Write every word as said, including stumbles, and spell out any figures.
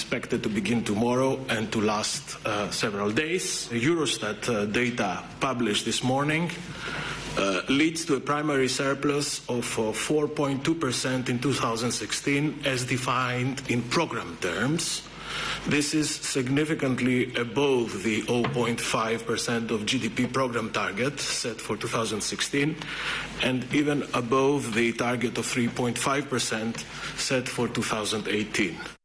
expected to begin tomorrow and to last uh, several days. Eurostat uh, data published this morning uh, leads to a primary surplus of uh, four point two percent in two thousand sixteen as defined in program terms. This is significantly above the zero point five percent of G D P program target set for two thousand sixteen and even above the target of three point five percent set for two thousand eighteen.